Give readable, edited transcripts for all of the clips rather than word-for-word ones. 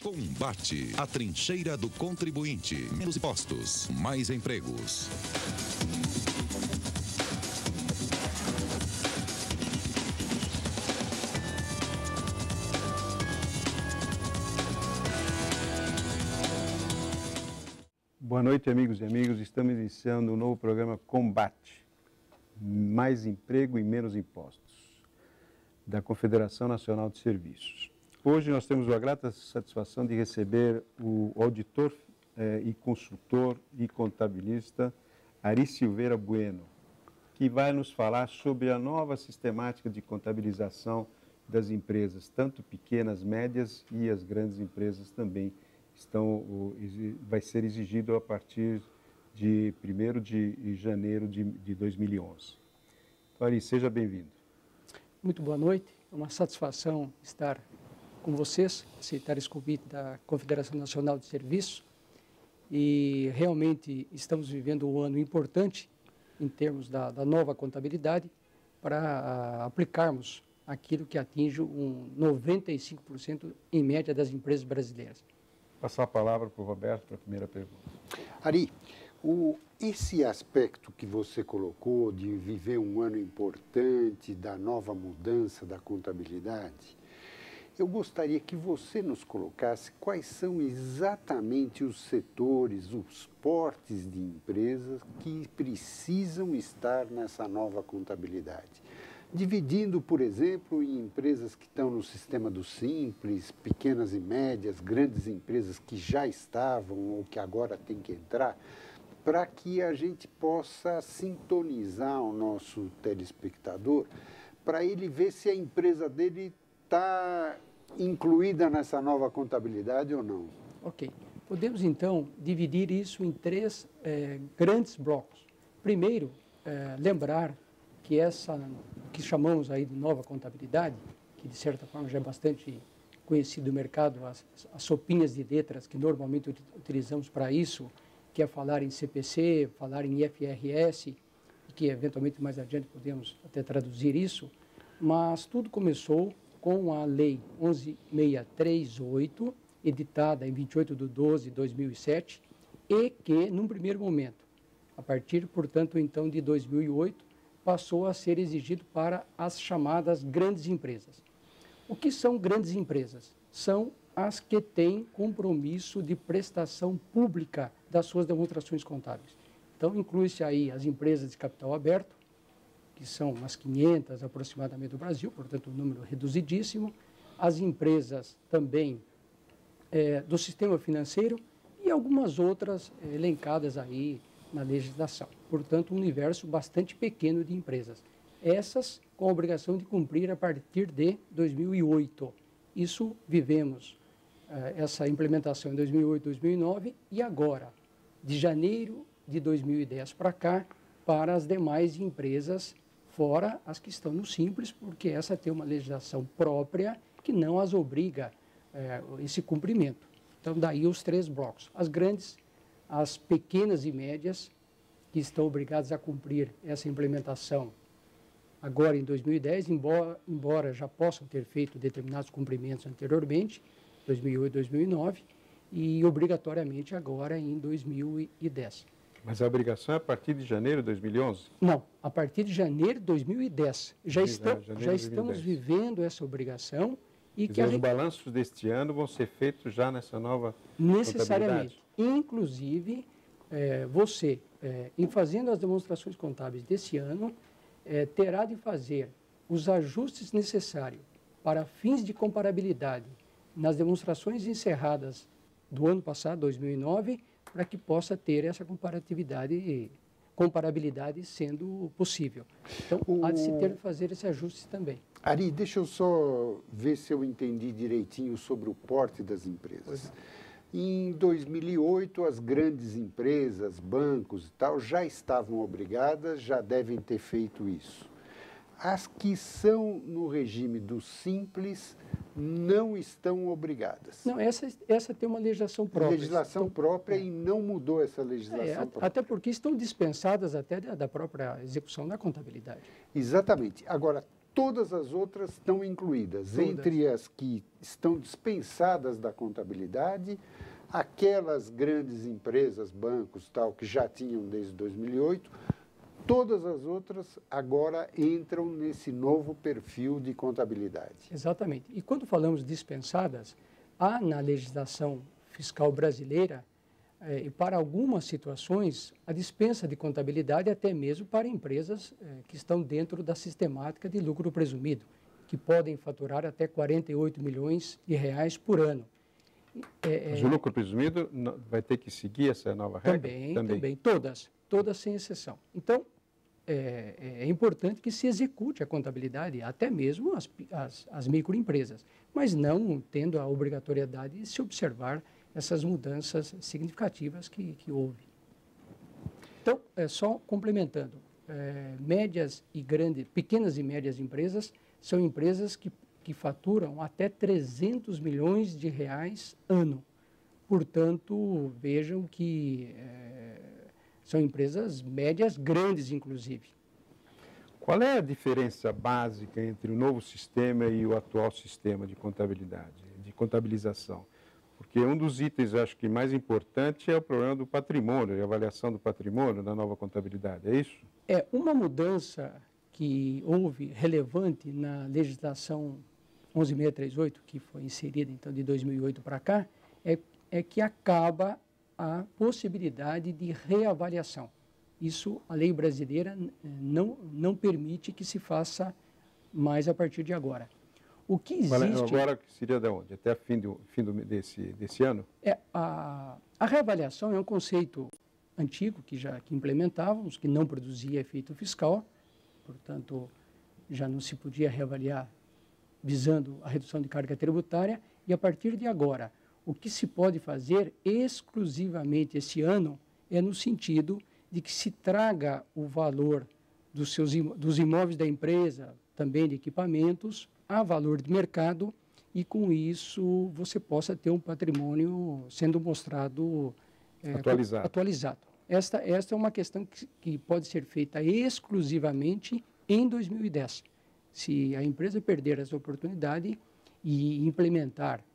Combate, a trincheira do contribuinte. Menos impostos, mais empregos. Boa noite, amigos e amigas. Estamos iniciando um novo programa Combate, mais emprego e menos impostos, da Confederação Nacional de Serviços. Hoje nós temos a grata satisfação de receber o auditor e consultor e contabilista Ari Silveira Bueno, que vai nos falar sobre a nova sistemática de contabilização das empresas, tanto pequenas, médias e as grandes empresas também. Vai ser exigido a partir de 1º de janeiro de 2011. Então, Ari, seja bem-vindo. Muito boa noite, é uma satisfação estar com vocês, aceitar esse convite da Confederação Nacional de Serviços, e realmente estamos vivendo um ano importante em termos da nova contabilidade para aplicarmos aquilo que atinge 95% em média das empresas brasileiras. Passar a palavra para o Roberto para a primeira pergunta. Ari, esse aspecto que você colocou de viver um ano importante, da nova mudança da contabilidade, eu gostaria que você nos colocasse quais são exatamente os setores, os portes de empresas que precisam estar nessa nova contabilidade. Dividindo, por exemplo, em empresas que estão no sistema do Simples, pequenas e médias, grandes empresas que já estavam ou que agora têm que entrar, para que a gente possa sintonizar o nosso telespectador, para ele ver se a empresa dele está incluída nessa nova contabilidade ou não. Ok. Podemos, então, dividir isso em três grandes blocos. Primeiro, lembrar que essa que chamamos aí de nova contabilidade, que de certa forma já é bastante conhecido no mercado, as sopinhas de letras que normalmente utilizamos para isso, que é falar em CPC, falar em IFRS, que eventualmente mais adiante podemos até traduzir isso, mas tudo começou com a Lei 11.638, editada em 28/12/2007, e que, num primeiro momento, a partir, portanto, então, de 2008, passou a ser exigido para as chamadas grandes empresas. O que são grandes empresas? São as que têm compromisso de prestação pública das suas demonstrações contábeis. Então, inclui-se aí as empresas de capital aberto, que são umas 500 aproximadamente do Brasil, portanto, um número reduzidíssimo, as empresas também do sistema financeiro e algumas outras elencadas aí na legislação. Portanto, um universo bastante pequeno de empresas. Essas com a obrigação de cumprir a partir de 2008. Isso vivemos, essa implementação em 2008, 2009 e agora, de janeiro de 2010 para cá, para as demais empresas, fora as que estão no Simples, porque essa tem uma legislação própria que não as obriga esse cumprimento. Então, daí os três blocos. As grandes, as pequenas e médias, que estão obrigadas a cumprir essa implementação agora em 2010, embora já possam ter feito determinados cumprimentos anteriormente, 2008, 2009, e obrigatoriamente agora em 2010. Mas a obrigação é a partir de janeiro de 2011? Não, a partir de janeiro de 2010. Já estamos vivendo essa obrigação. E que os balanços deste ano vão ser feitos já nessa nova necessariamente. Inclusive, você, em fazendo as demonstrações contábeis desse ano, terá de fazer os ajustes necessários para fins de comparabilidade nas demonstrações encerradas do ano passado, 2009, para que possa ter essa comparabilidade sendo possível. Então, há de se ter de fazer esse ajuste também. Ari, deixa eu só ver se eu entendi direitinho sobre o porte das empresas. Em 2008, as grandes empresas, bancos e tal, já estavam obrigadas, já devem ter feito isso. As que são no regime do Simples não estão obrigadas. Não, essa tem uma legislação própria. Legislação própria e não mudou essa legislação própria. Até porque estão dispensadas até da própria execução da contabilidade. Exatamente. Agora, todas as outras estão incluídas. Todas. Entre as que estão dispensadas da contabilidade, aquelas grandes empresas, bancos, tal, que já tinham desde 2008, todas as outras agora entram nesse novo perfil de contabilidade. Exatamente. E quando falamos dispensadas, há na legislação fiscal brasileira, e para algumas situações, a dispensa de contabilidade até mesmo para empresas que estão dentro da sistemática de lucro presumido, que podem faturar até 48 milhões de reais por ano. Mas o lucro presumido vai ter que seguir essa nova regra? Também. Todas sem exceção. Então, é importante que se execute a contabilidade, até mesmo as microempresas, mas não tendo a obrigatoriedade de se observar essas mudanças significativas que houve. Então, só complementando, pequenas e médias empresas são empresas que faturam até 300 milhões de reais ano. Portanto, vejam que são empresas médias grandes, inclusive. Qual é a diferença básica entre o novo sistema e o atual sistema de contabilidade, de contabilização? Porque um dos itens, acho que mais importante, é o problema do patrimônio, a avaliação do patrimônio da nova contabilidade, é isso? É uma mudança que houve relevante na legislação 11.638, que foi inserida, então, de 2008 para cá, é que acaba a possibilidade de reavaliação. Isso, a lei brasileira não permite que se faça mais a partir de agora. O que existe... Agora seria de onde? Até o fim desse ano? A reavaliação é um conceito antigo que implementávamos, que não produzia efeito fiscal, portanto, já não se podia reavaliar visando a redução de carga tributária, e a partir de agora, o que se pode fazer exclusivamente esse ano é no sentido de que se traga o valor dos imóveis da empresa, também de equipamentos, a valor de mercado, e com isso você possa ter um patrimônio sendo mostrado atualizado. Esta é uma questão que pode ser feita exclusivamente em 2010. Se a empresa perder essa oportunidade e implementar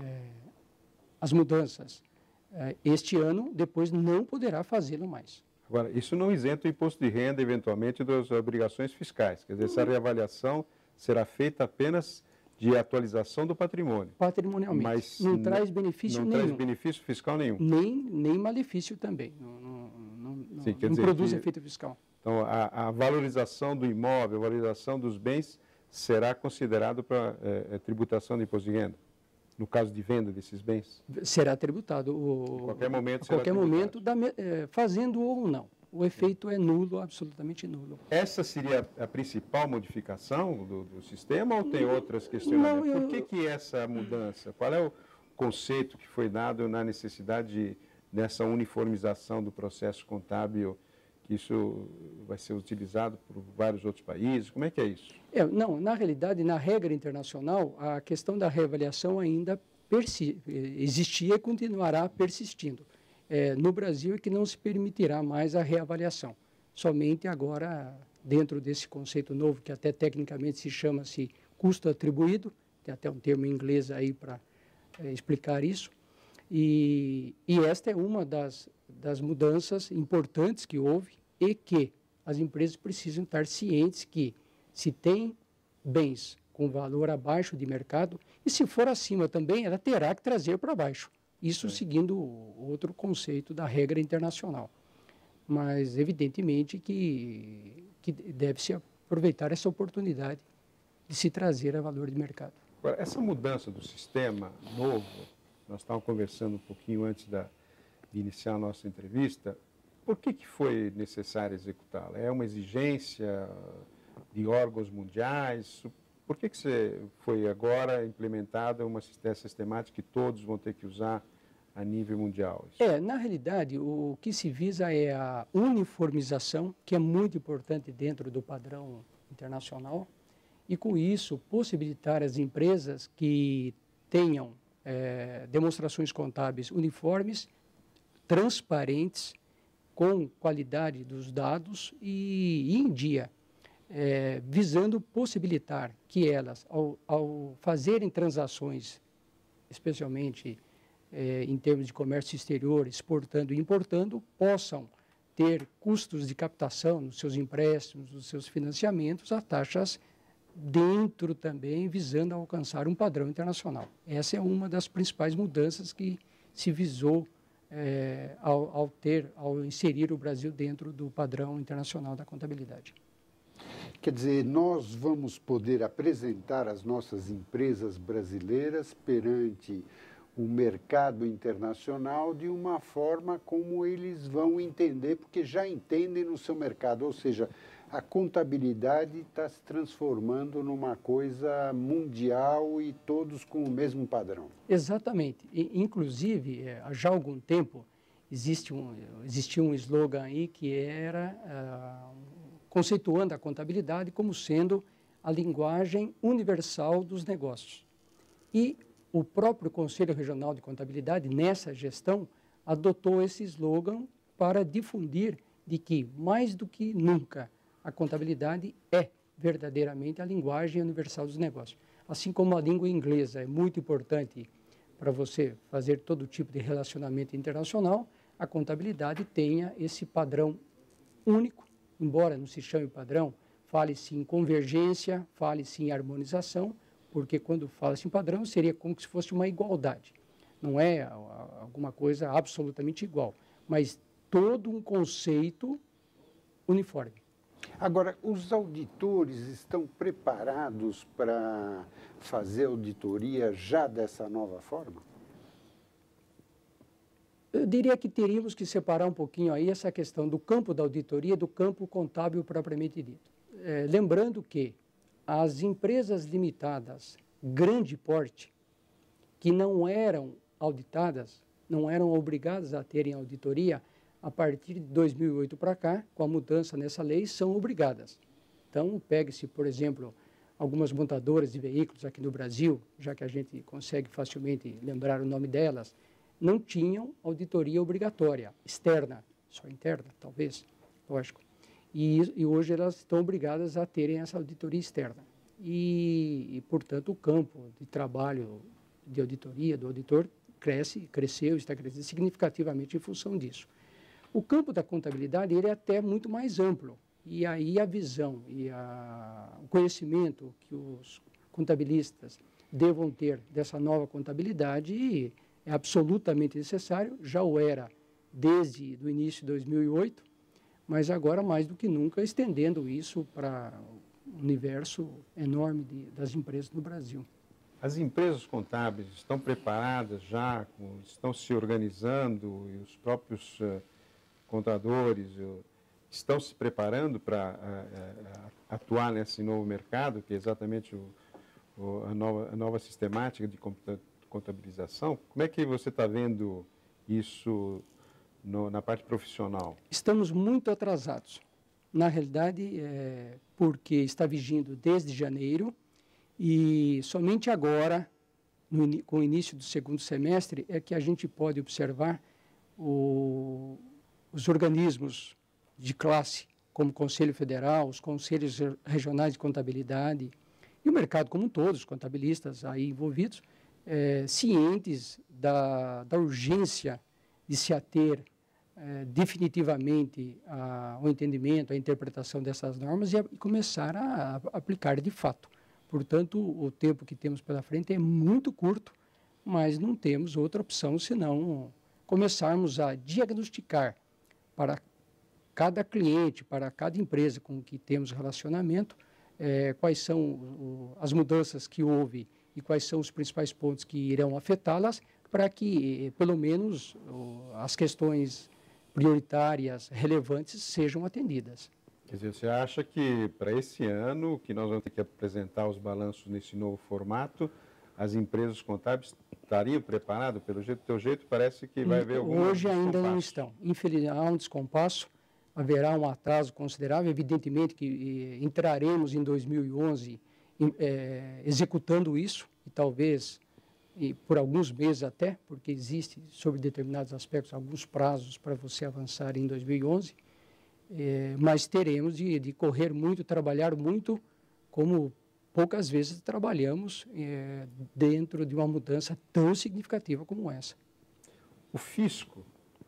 as mudanças este ano, depois não poderá fazê-lo mais. Agora, isso não isenta o imposto de renda, eventualmente, das obrigações fiscais. Quer dizer, essa reavaliação será feita apenas de atualização do patrimônio. Patrimonialmente. Mas não traz benefício nenhum. Não traz benefício fiscal nenhum. Nem malefício também. Sim, não produz efeito fiscal. Então, a valorização do imóvel, a valorização dos bens, será considerado para tributação de imposto de renda? No caso de venda desses bens? Será tributado. Em qualquer momento será tributado. Momento, fazendo ou não. O efeito é nulo, absolutamente nulo. Essa seria a principal modificação do sistema ou tem outras questionamentos? Por que essa mudança? Qual é o conceito que foi dado na necessidade dessa uniformização do processo contábil, que isso vai ser utilizado por vários outros países? Como é que é isso? Não, na realidade, na regra internacional, a questão da reavaliação ainda existia e continuará persistindo. No Brasil é que não se permitirá mais a reavaliação. Somente agora, dentro desse conceito novo, que até tecnicamente se chama-se custo atribuído, tem até um termo em inglês aí para explicar isso, e esta é uma das mudanças importantes que houve e que as empresas precisam estar cientes que se tem bens com valor abaixo de mercado, e se for acima também, ela terá que trazer para baixo. Isso seguindo outro conceito da regra internacional. Mas, evidentemente, que deve-se aproveitar essa oportunidade de se trazer a valor de mercado. Agora, essa mudança do sistema novo, nós estávamos conversando um pouquinho antes de iniciar a nossa entrevista, por que foi necessário executá-la? É uma exigência de órgãos mundiais? Por que foi agora implementada uma sistemática que todos vão ter que usar a nível mundial? Na realidade, o que se visa é a uniformização, que é muito importante dentro do padrão internacional, e com isso possibilitar às empresas que tenham demonstrações contábeis uniformes, transparentes, com qualidade dos dados e em dia. visando possibilitar que elas, ao fazerem transações, especialmente em termos de comércio exterior, exportando e importando, possam ter custos de captação nos seus empréstimos, nos seus financiamentos, a taxas dentro também, visando alcançar um padrão internacional. Essa é uma das principais mudanças que se visou ao inserir o Brasil dentro do padrão internacional da contabilidade. Quer dizer, nós vamos poder apresentar as nossas empresas brasileiras perante o mercado internacional de uma forma como eles vão entender, porque já entendem no seu mercado, ou seja, a contabilidade está se transformando numa coisa mundial e todos com o mesmo padrão. Exatamente. Inclusive, já há algum tempo, existia um slogan aí que era conceituando a contabilidade como sendo a linguagem universal dos negócios. E o próprio Conselho Regional de Contabilidade, nessa gestão, adotou esse slogan para difundir de que, mais do que nunca, a contabilidade é verdadeiramente a linguagem universal dos negócios. Assim como a língua inglesa é muito importante para você fazer todo tipo de relacionamento internacional, a contabilidade tenha esse padrão único, embora não se chame padrão, fale-se em convergência, fale-se em harmonização, porque quando fala-se em padrão seria como se fosse uma igualdade. Não é alguma coisa absolutamente igual, mas todo um conceito uniforme. Agora, os auditores estão preparados para fazer auditoria já dessa nova forma? Eu diria que teríamos que separar um pouquinho aí essa questão do campo da auditoria do campo contábil propriamente dito. Lembrando que as empresas limitadas, grande porte, que não eram auditadas, não eram obrigadas a terem auditoria, a partir de 2008 para cá, com a mudança nessa lei, são obrigadas. Então, pegue-se, por exemplo, algumas montadoras de veículos aqui no Brasil, já que a gente consegue facilmente lembrar o nome delas, não tinham auditoria obrigatória, externa, só interna, talvez, lógico. E hoje elas estão obrigadas a terem essa auditoria externa. E, portanto, o campo de trabalho de auditoria do auditor cresceu, está crescendo significativamente em função disso. O campo da contabilidade ele é até muito mais amplo, e aí a visão e o conhecimento que os contabilistas devam ter dessa nova contabilidade é absolutamente necessário, já o era desde o início de 2008, mas agora mais do que nunca estendendo isso para o universo enorme das empresas no Brasil. As empresas contábeis estão preparadas já, estão se organizando e os próprios contadores estão se preparando para atuar nesse novo mercado, que é exatamente a nova sistemática de contabilização. Como é que você está vendo isso na parte profissional? Estamos muito atrasados. Na realidade, porque está vigindo desde janeiro e somente agora, com o início do segundo semestre, é que a gente pode observar os organismos de classe, como o Conselho Federal, os conselhos regionais de contabilidade e o mercado como um todo, os contabilistas aí envolvidos, cientes da urgência de se ater definitivamente ao entendimento, à interpretação dessas normas e começar a aplicar de fato. Portanto, o tempo que temos pela frente é muito curto, mas não temos outra opção senão começarmos a diagnosticar para cada cliente, para cada empresa com que temos relacionamento, quais são as mudanças que houve e quais são os principais pontos que irão afetá-las, para que, pelo menos, as questões prioritárias, relevantes, sejam atendidas. Quer dizer, você acha que para esse ano, que nós vamos ter que apresentar os balanços nesse novo formato, as empresas contábeis estariam preparadas? Pelo teu jeito, parece que vai haver algum Hoje ainda não estão. Infelizmente, há um descompasso, haverá um atraso considerável. Evidentemente que entraremos em 2011 executando isso, e talvez por alguns meses até, porque existe, sobre determinados aspectos, alguns prazos para você avançar em 2011. mas teremos de correr muito, trabalhar muito, como poucas vezes trabalhamos dentro de uma mudança tão significativa como essa. O fisco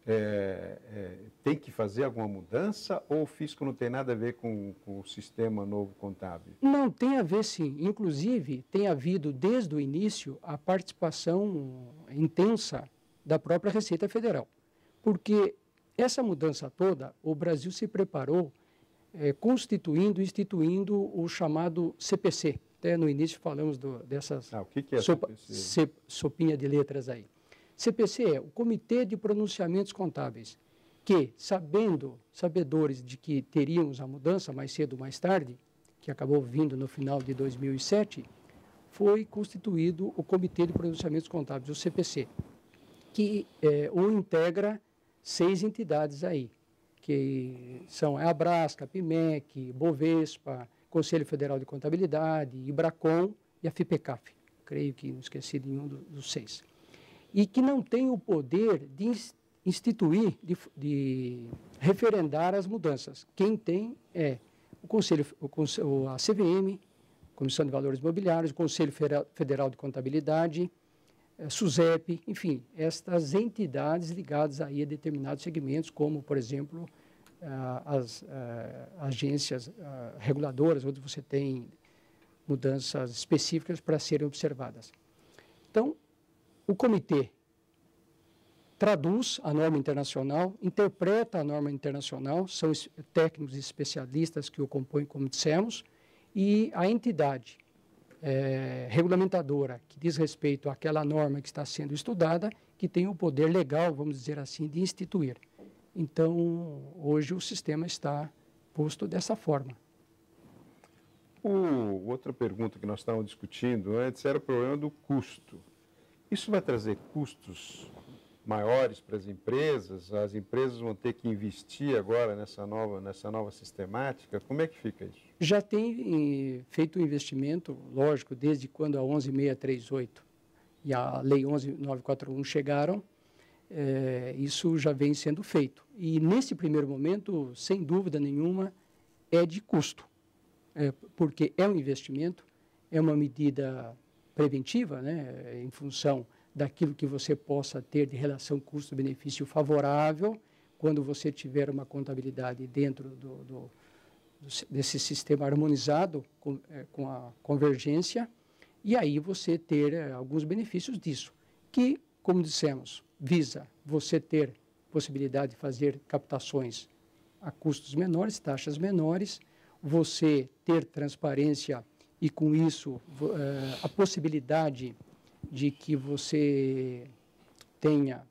tem que fazer alguma mudança ou o fisco não tem nada a ver com o sistema novo contábil? Não, tem a ver sim. Inclusive, tem havido desde o início a participação intensa da própria Receita Federal. Porque essa mudança toda, o Brasil se preparou instituindo o chamado CPC. Até no início falamos dessas o que é CPC? Sopinha de letras aí. CPC é o Comitê de Pronunciamentos Contábeis, que, sabedores de que teríamos a mudança mais cedo ou mais tarde, que acabou vindo no final de 2007, foi constituído o Comitê de Pronunciamentos Contábeis, o CPC, que o integra 6 entidades aí, que são a Abrasca, a PIMEC, Bovespa, Conselho Federal de Contabilidade, Ibracon e a FIPECAF. Creio que não esqueci de nenhum dos 6. E que não tem o poder de instituir, de referendar as mudanças. Quem tem é a CVM, Comissão de Valores Imobiliários, o Conselho Federal de Contabilidade, SUSEP, enfim, estas entidades ligadas aí a determinados segmentos, como, por exemplo, as agências reguladoras, onde você tem mudanças específicas para serem observadas. Então, o comitê traduz a norma internacional, interpreta a norma internacional, são técnicos e especialistas que o compõem, como dissemos, e a entidade regulamentadora, que diz respeito àquela norma que está sendo estudada, que tem o poder legal, vamos dizer assim, de instituir. Então, hoje o sistema está posto dessa forma. Outra pergunta que nós estávamos discutindo antes era o problema do custo. Isso vai trazer custos maiores para as empresas vão ter que investir agora nessa nova sistemática? Como é que fica isso? Já tem feito um investimento, lógico, desde quando a 11638 e a Lei 11941 chegaram, isso já vem sendo feito. E nesse primeiro momento, sem dúvida nenhuma, é de custo, porque é um investimento, é uma medida preventiva, né, em função daquilo que você possa ter de relação custo-benefício favorável, quando você tiver uma contabilidade dentro desse sistema harmonizado com a convergência, e aí você ter alguns benefícios disso, que, como dissemos, visa você ter possibilidade de fazer captações a custos menores, taxas menores, você ter transparência e, com isso, a possibilidade de que você tenha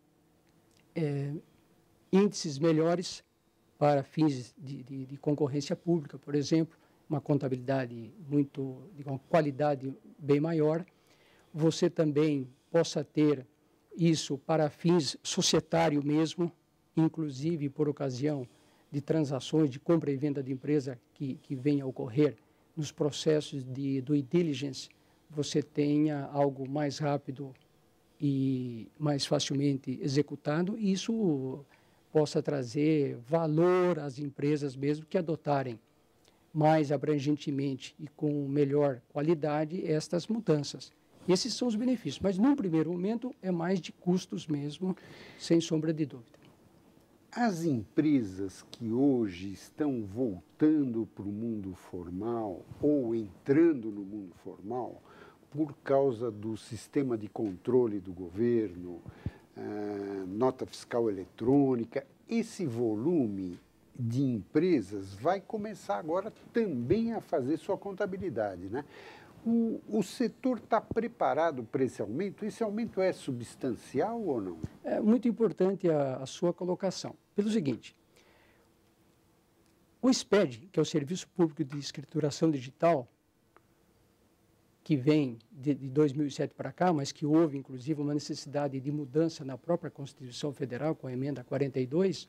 índices melhores para fins de concorrência pública, por exemplo, uma contabilidade de uma qualidade bem maior. Você também possa ter isso para fins societário mesmo, inclusive por ocasião de transações de compra e venda de empresa que venha a ocorrer nos processos de due diligence, você tenha algo mais rápido e mais facilmente executado, e isso possa trazer valor às empresas mesmo que adotarem mais abrangentemente e com melhor qualidade estas mudanças. Esses são os benefícios, mas num primeiro momento é mais de custos mesmo, sem sombra de dúvida. As empresas que hoje estão voltando para o mundo formal ou entrando no mundo formal, por causa do sistema de controle do governo, nota fiscal eletrônica, esse volume de empresas vai começar agora também a fazer sua contabilidade, né? O setor está preparado para esse aumento? Esse aumento é substancial ou não? É muito importante a sua colocação. Pelo seguinte, o SPED, que é o Serviço Público de Escrituração Digital, que vem de 2007 para cá, mas que houve, inclusive, uma necessidade de mudança na própria Constituição Federal, com a emenda 42,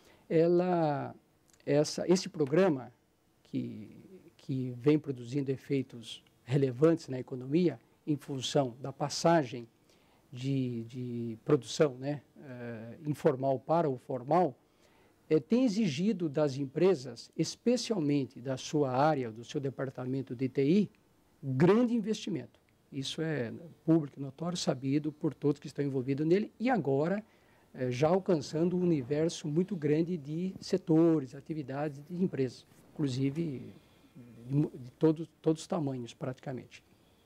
esse programa, que vem produzindo efeitos relevantes na economia, em função da passagem de produção, né, informal para o formal, tem exigido das empresas, especialmente da sua área, do seu departamento de TI, grande investimento. Isso é público, notório, sabido por todos que estão envolvidos nele e agora já alcançando um universo muito grande de setores, atividades de empresas, inclusive de todos os tamanhos praticamente.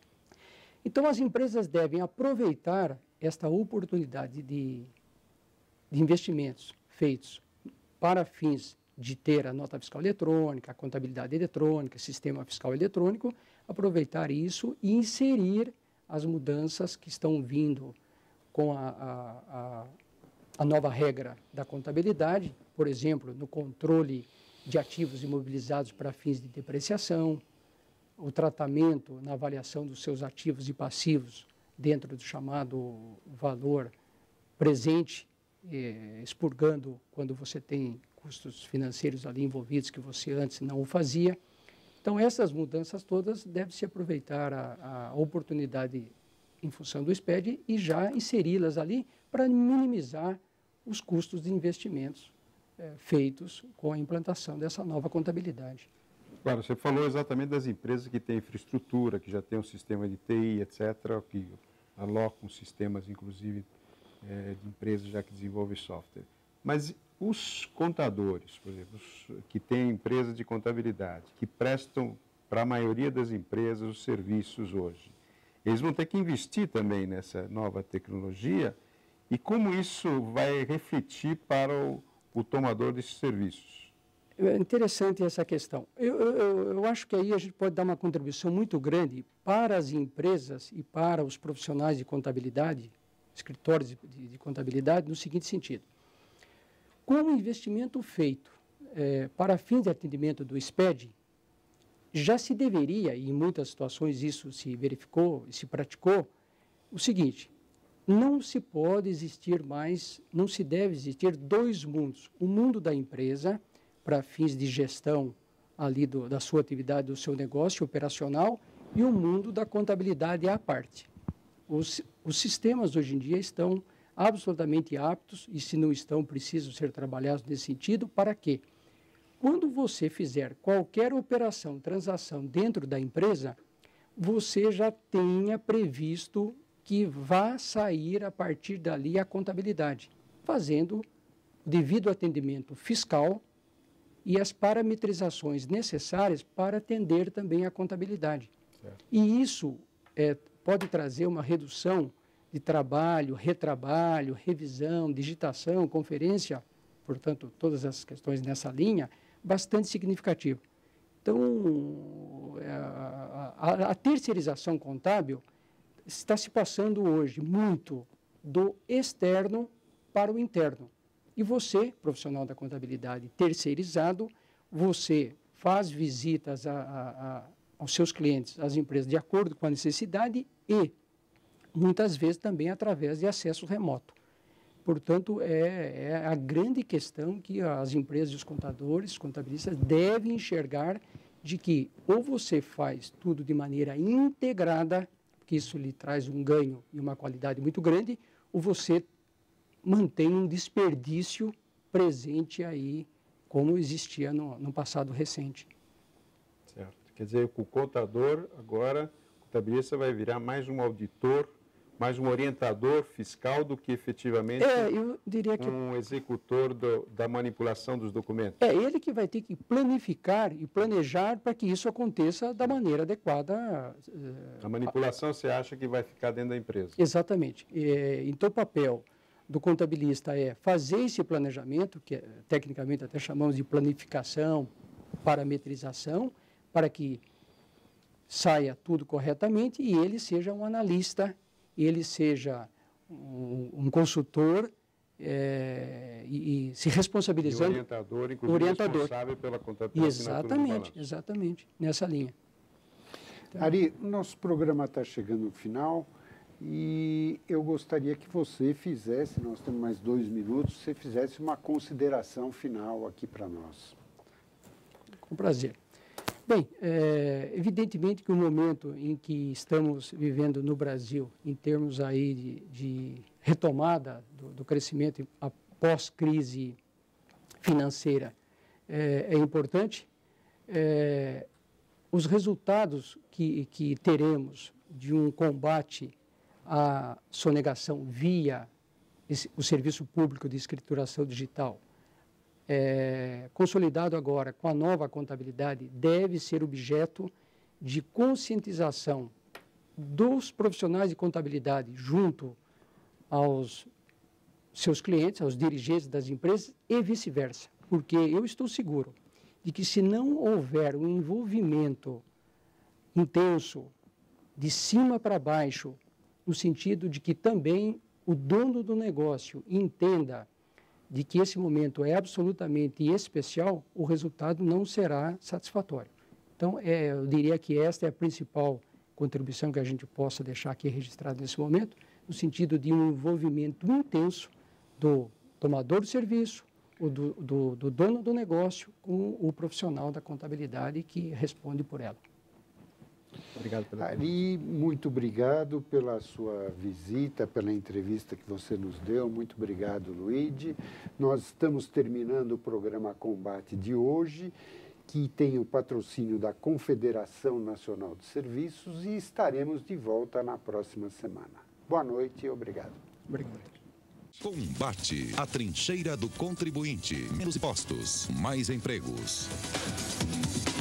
Então as empresas devem aproveitar esta oportunidade de investimentos feitos para fins de ter a nota fiscal eletrônica, a contabilidade eletrônica, sistema fiscal eletrônico, aproveitar isso e inserir as mudanças que estão vindo com a nova regra da contabilidade, por exemplo, no controle de ativos imobilizados para fins de depreciação, o tratamento na avaliação dos seus ativos e passivos dentro do chamado valor presente, expurgando quando você tem custos financeiros ali envolvidos que você antes não o fazia. Então, essas mudanças todas deve-se aproveitar a oportunidade em função do SPED e já inseri-las ali para minimizar os custos de investimentos feitos com a implantação dessa nova contabilidade. Claro, você falou exatamente das empresas que têm infraestrutura, que já têm um sistema de TI, etc., que alocam sistemas, inclusive, de empresas já que desenvolvem software. Mas os contadores, por exemplo, que têm empresas de contabilidade, que prestam para a maioria das empresas os serviços hoje, eles vão ter que investir também nessa nova tecnologia e como isso vai refletir para o tomador desses serviços? É interessante essa questão. Eu acho que aí a gente pode dar uma contribuição muito grande para as empresas e para os profissionais de contabilidade, escritórios de contabilidade, no seguinte sentido. Com o investimento feito para fins de atendimento do SPED, já se deveria, e em muitas situações isso se verificou e se praticou, o seguinte: não se pode existir mais, não se deve existir dois mundos. O mundo da empresa, para fins de gestão ali da sua atividade, do seu negócio operacional, e o mundo da contabilidade à parte. Os sistemas hoje em dia estão absolutamente aptos, e se não estão, precisam ser trabalhados nesse sentido, para quê? Quando você fizer qualquer operação, transação dentro da empresa, você já tenha previsto que vá sair a partir dali a contabilidade, fazendo o devido atendimento fiscal e as parametrizações necessárias para atender também a contabilidade. Certo. E isso pode trazer uma redução de trabalho, retrabalho, revisão, digitação, conferência, portanto, todas essas questões nessa linha, bastante significativa. Então, a terceirização contábil está se passando hoje muito do externo para o interno. E você, profissional da contabilidade terceirizado, você faz visitas aos seus clientes, às empresas, de acordo com a necessidade e, muitas vezes, também através de acesso remoto. Portanto, é a grande questão que as empresas e os contadores, contabilistas, devem enxergar de que ou você faz tudo de maneira integrada, que isso lhe traz um ganho e uma qualidade muito grande, ou você mantém um desperdício presente aí, como existia no passado recente. Certo. Quer dizer, o contador agora, o contabilista vai virar mais um auditor, mais um orientador fiscal do que efetivamente eu diria que um executor da manipulação dos documentos. É ele que vai ter que planificar e planejar para que isso aconteça da maneira adequada. A manipulação você acha que vai ficar dentro da empresa? Exatamente. Então, o papel do contabilista é fazer esse planejamento, que tecnicamente até chamamos de planificação, parametrização, para que saia tudo corretamente e ele seja um analista, ele seja um consultor e se responsabilizando. E orientador, inclusive responsável pela contabilidade. Exatamente, nessa linha. Então, Ari, nosso programa está chegando no final e eu gostaria que você fizesse, nós temos mais 2 minutos, você fizesse uma consideração final aqui para nós. Com prazer. Bem, evidentemente que o momento em que estamos vivendo no Brasil, em termos aí de retomada do crescimento após crise financeira é importante. Os resultados que teremos de um combate à sonegação via o serviço público de escrituração digital, consolidado agora com a nova contabilidade, deve ser objeto de conscientização dos profissionais de contabilidade junto aos seus clientes, aos dirigentes das empresas e vice-versa. Porque eu estou seguro de que se não houver um envolvimento intenso, de cima para baixo, no sentido de que também o dono do negócio entenda de que esse momento é absolutamente especial, o resultado não será satisfatório. Então, eu diria que esta é a principal contribuição que a gente possa deixar aqui registrada nesse momento, no sentido de um envolvimento intenso do tomador do serviço, do dono do negócio com o profissional da contabilidade que responde por ela. Obrigado pela Ari, muito obrigado pela sua visita, pela entrevista que você nos deu. Muito obrigado, Luigi. Nós estamos terminando o programa Combate de hoje, que tem o patrocínio da Confederação Nacional de Serviços, e estaremos de volta na próxima semana. Boa noite e obrigado. Obrigado. Combate, a trincheira do contribuinte. Menos impostos, mais empregos.